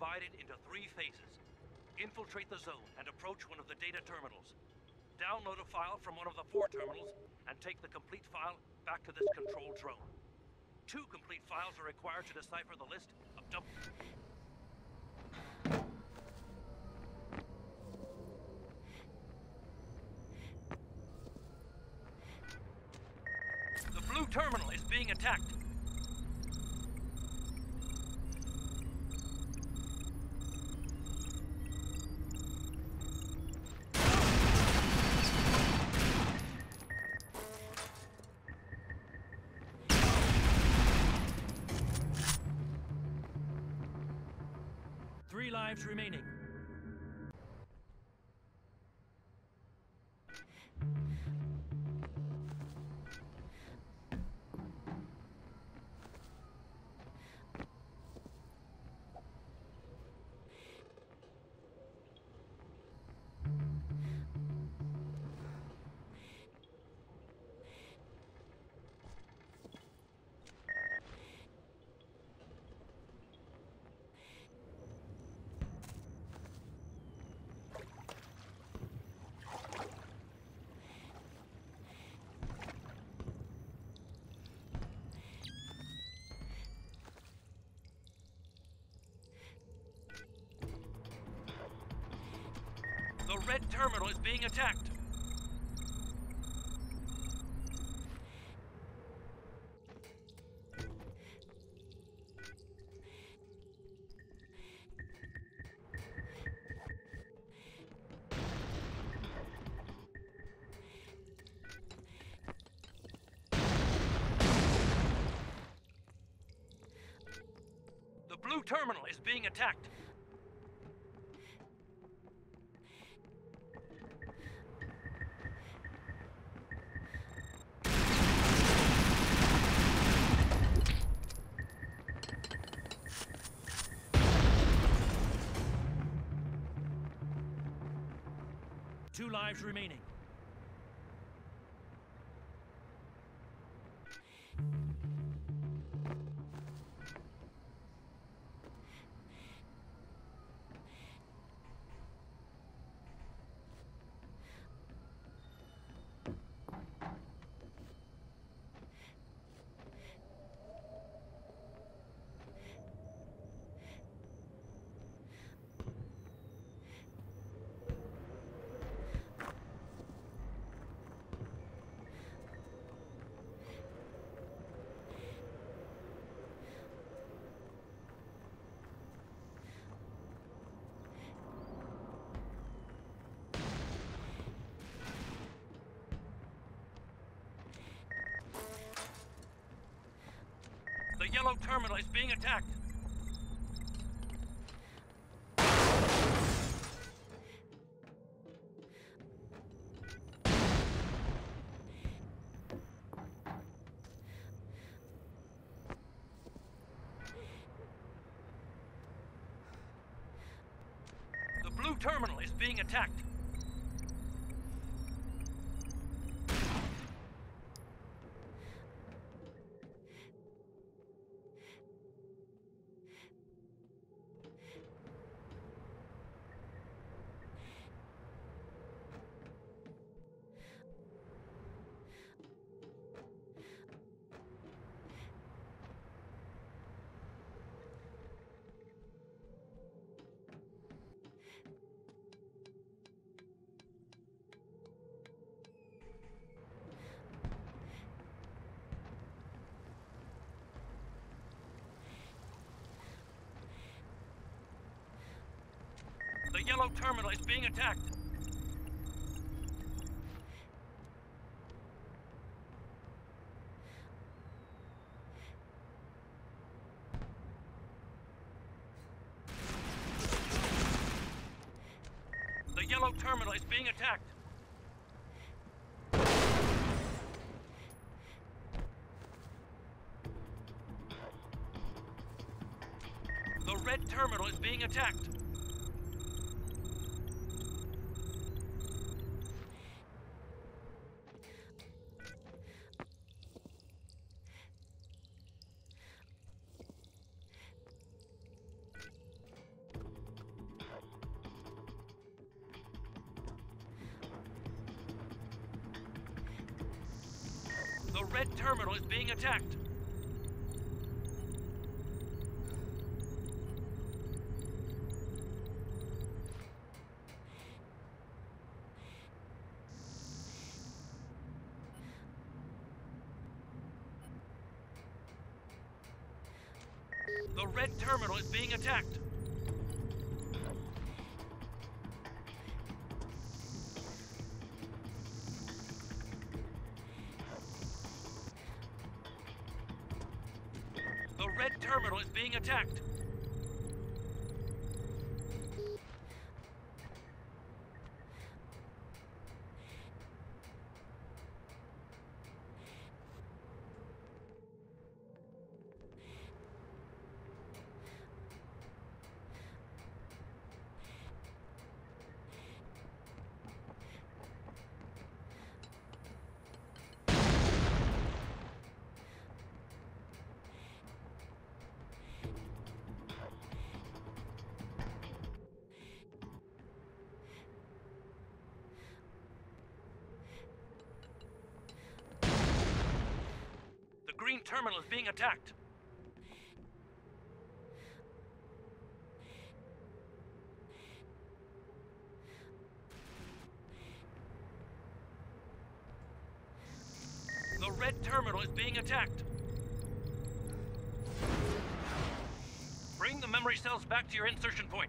divided into 3 phases. Infiltrate the zone and approach one of the data terminals. Download a file from one of the 4 terminals and take the complete file back to this control drone. 2 complete files are required to decipher the list of The blue terminal is being attacked. Three lives remaining. The red terminal is being attacked. The blue terminal is being attacked. Two lives remaining. The yellow terminal is being attacked. The blue terminal is being attacked. The yellow terminal is being attacked. The yellow terminal is being attacked. The red terminal is being attacked. The red terminal is being attacked. The red terminal is being attacked. The red terminal is being attacked. The green terminal is being attacked. The red terminal is being attacked. Bring the memory cells back to your insertion point.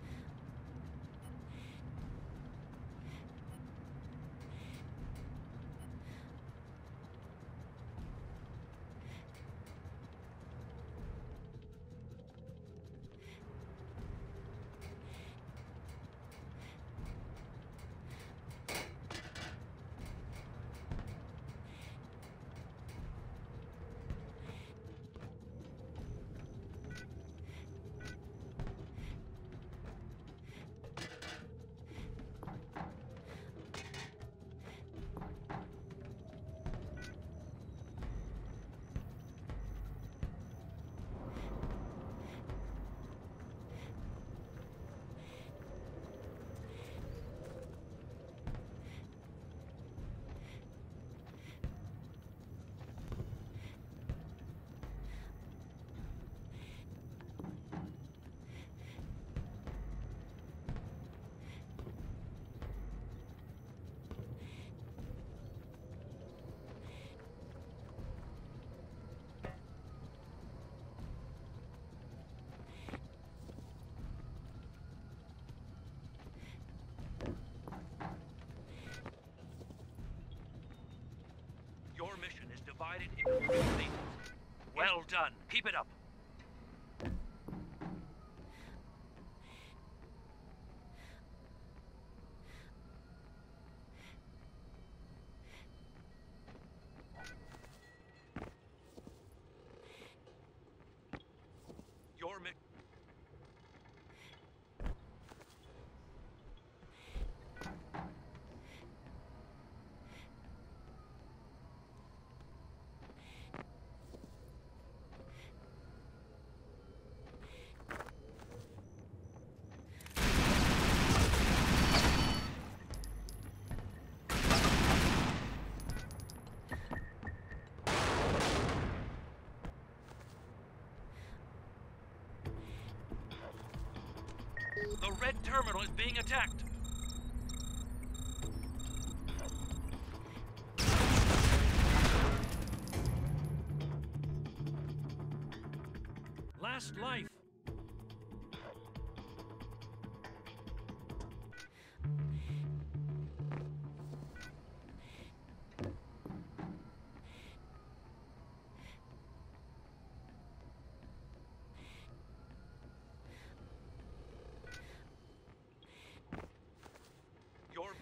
Your mission is divided into 3 phases. Well done. Keep it up. Your mission. The red terminal is being attacked. Last life. Your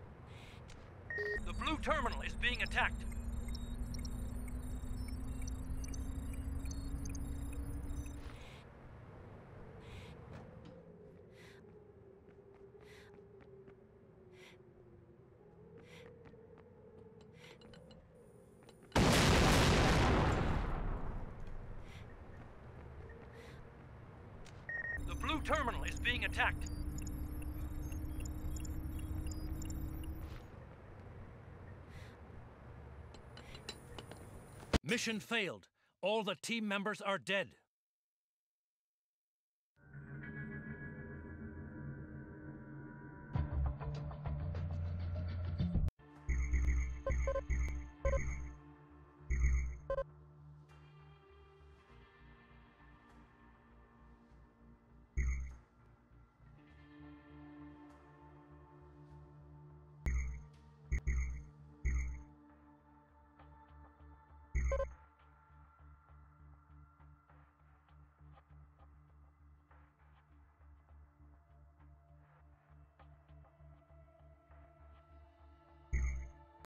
The blue terminal is being attacked. terminal is being attacked. Mission failed. All the team members are dead.